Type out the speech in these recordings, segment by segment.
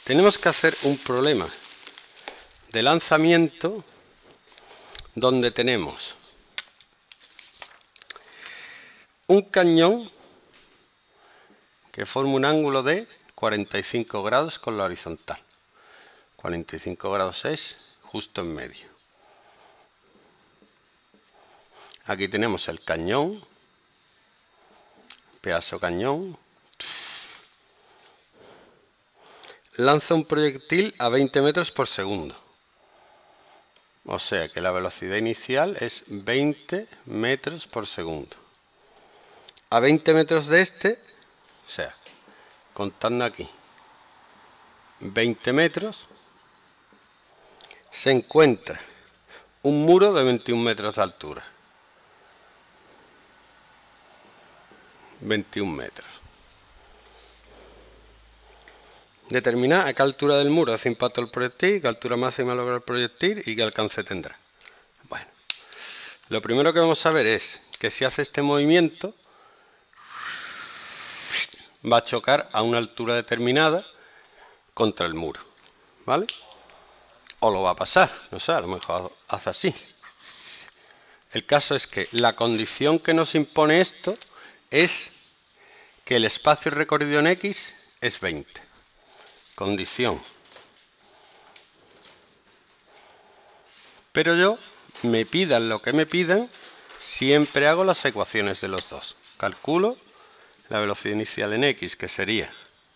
tenemos que hacer un problema de lanzamiento donde tenemos un cañón que forma un ángulo de 45 grados con la horizontal. 45 grados es justo en medio. Aquí tenemos el cañón, pedazo cañón. Lanza un proyectil a 20 metros por segundo. O sea que la velocidad inicial es 20 metros por segundo. A 20 metros de este, o sea, contando aquí, 20 metros, se encuentra un muro de 21 metros de altura. 21 metros. Determinar a qué altura del muro hace impacto el proyectil, qué altura máxima logra el proyectil y qué alcance tendrá. Bueno, lo primero que vamos a ver es que si hace este movimiento va a chocar a una altura determinada contra el muro, ¿vale? O lo va a pasar, no sé, a lo mejor hace así. El caso es que la condición que nos impone esto es que el espacio recorrido en X es 20. Condición. Pero yo, me pidan lo que me pidan, siempre hago las ecuaciones de los dos. Calculo la velocidad inicial en X, que sería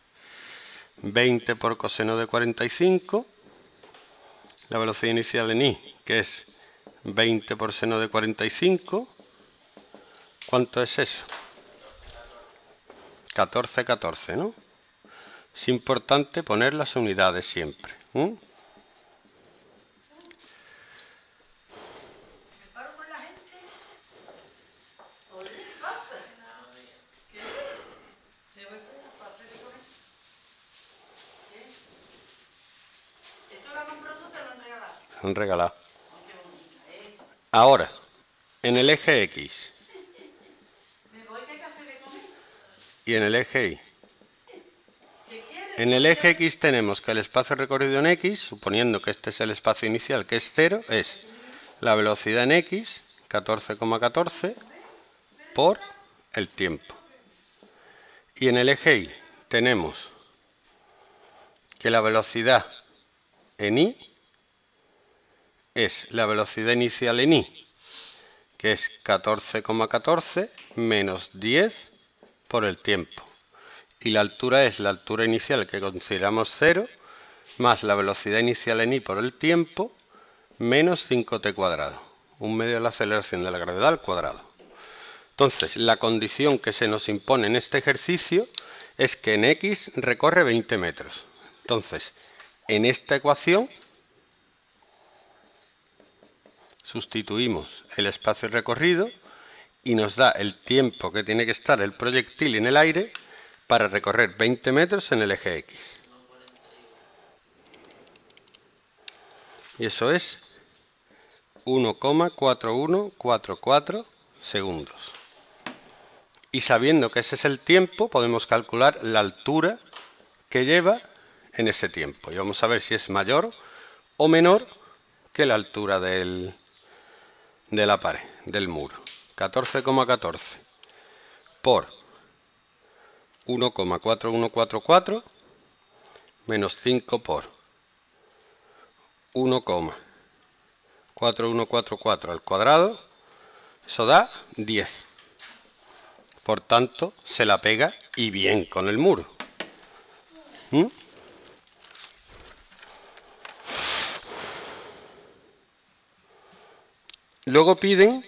20 por coseno de 45. La velocidad inicial en Y, que es 20 por seno de 45. ¿Cuánto es eso? 14, 14, ¿no? Es importante poner las unidades siempre. Han regalado. Ahora, en el eje X y en el eje Y. En el eje X tenemos que el espacio recorrido en X, suponiendo que este es el espacio inicial, que es 0, es la velocidad en X, 14,14, por el tiempo. Y en el eje Y tenemos que la velocidad en Y es la velocidad inicial en Y, que es 14,14 menos 10 por el tiempo. Y la altura es la altura inicial que consideramos 0, más la velocidad inicial en Y por el tiempo, menos 5t cuadrado. 1/2 de la aceleración de la gravedad al cuadrado. Entonces, la condición que se nos impone en este ejercicio es que en X recorre 20 metros. Entonces, en esta ecuación sustituimos el espacio recorrido y nos da el tiempo que tiene que estar el proyectil en el aire para recorrer 20 metros en el eje X. Y eso es 1,4144 segundos. Y sabiendo que ese es el tiempo, podemos calcular la altura que lleva en ese tiempo. Y vamos a ver si es mayor o menor que la altura de la pared, del muro. 14,14 por 1,4144 menos 5 por 1,4144 al cuadrado, eso da 10. Por tanto, se la pega y bien con el muro. Luego piden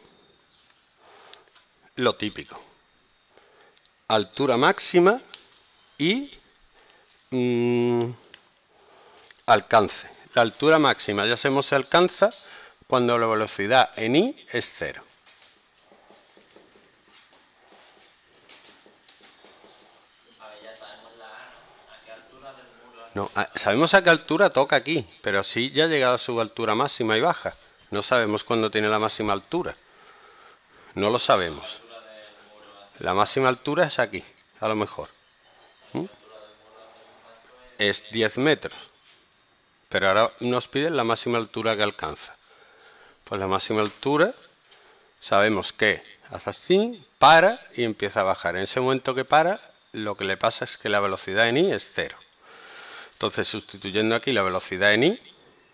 lo típico. Altura máxima y alcance. La altura máxima ya sabemos se alcanza cuando la velocidad en Y es 0. No, sabemos a qué altura toca aquí, pero sí ya ha llegado a su altura máxima y baja. No sabemos cuándo tiene la máxima altura. No lo sabemos. La máxima altura es aquí, a lo mejor. es 10 metros. Pero ahora nos piden la máxima altura que alcanza. Pues la máxima altura, sabemos que hace así, para y empieza a bajar. En ese momento que para, lo que le pasa es que la velocidad en i es 0. Entonces, sustituyendo aquí la velocidad en i,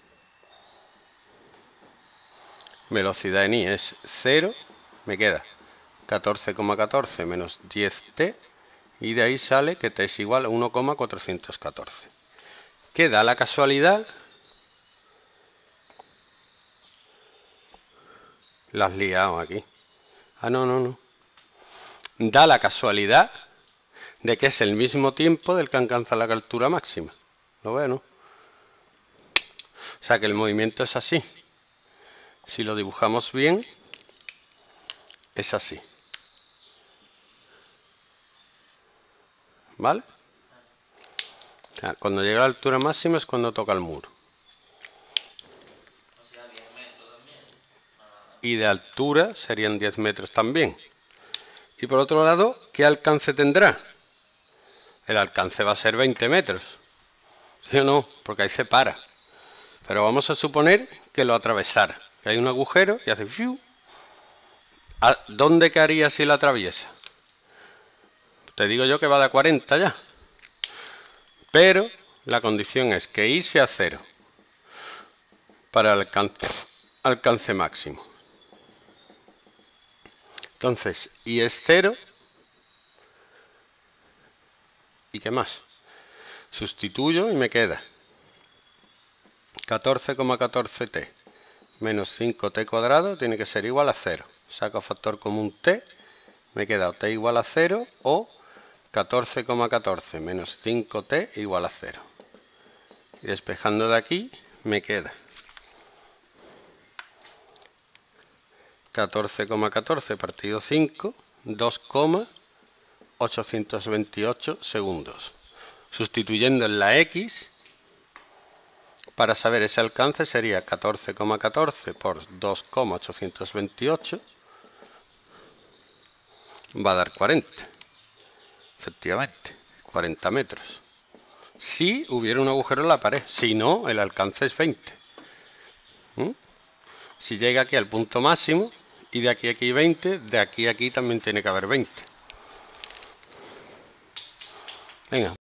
velocidad en i es 0, me queda 14,14 menos 10t, y de ahí sale que t es igual a 1,414. Que da la casualidad, la has liado aquí. No. Da la casualidad de que es el mismo tiempo del que alcanza la altura máxima. ¿Lo veo, no? O sea que el movimiento es así. Si lo dibujamos bien, es así. ¿Vale? O sea, cuando llega a la altura máxima es cuando toca el muro. Y de altura serían 10 metros también. Y por otro lado, ¿qué alcance tendrá? El alcance va a ser 20 metros. ¿Sí o no? Porque ahí se para. Pero vamos a suponer que lo atravesara. Que hay un agujero y hace ¡fiu! ¿Dónde quedaría si lo atraviesa? Te digo yo que va de 40 ya. Pero la condición es que i sea 0 para el alcance máximo. Entonces, i es 0. ¿Y qué más? Sustituyo y me queda 14,14t menos 5t cuadrado tiene que ser igual a 0. Saco factor común t, me queda t igual a 0 o 14,14 menos 5t igual a 0. Y despejando de aquí me queda 14,14 partido 5, 2,828 segundos. Sustituyendo en la x, para saber ese alcance sería 14,14 por 2,828, va a dar 40. Efectivamente, 40 metros. Si hubiera un agujero en la pared, si no, el alcance es 20. Si llega aquí al punto máximo y de aquí a aquí 20, de aquí a aquí también tiene que haber 20. Venga.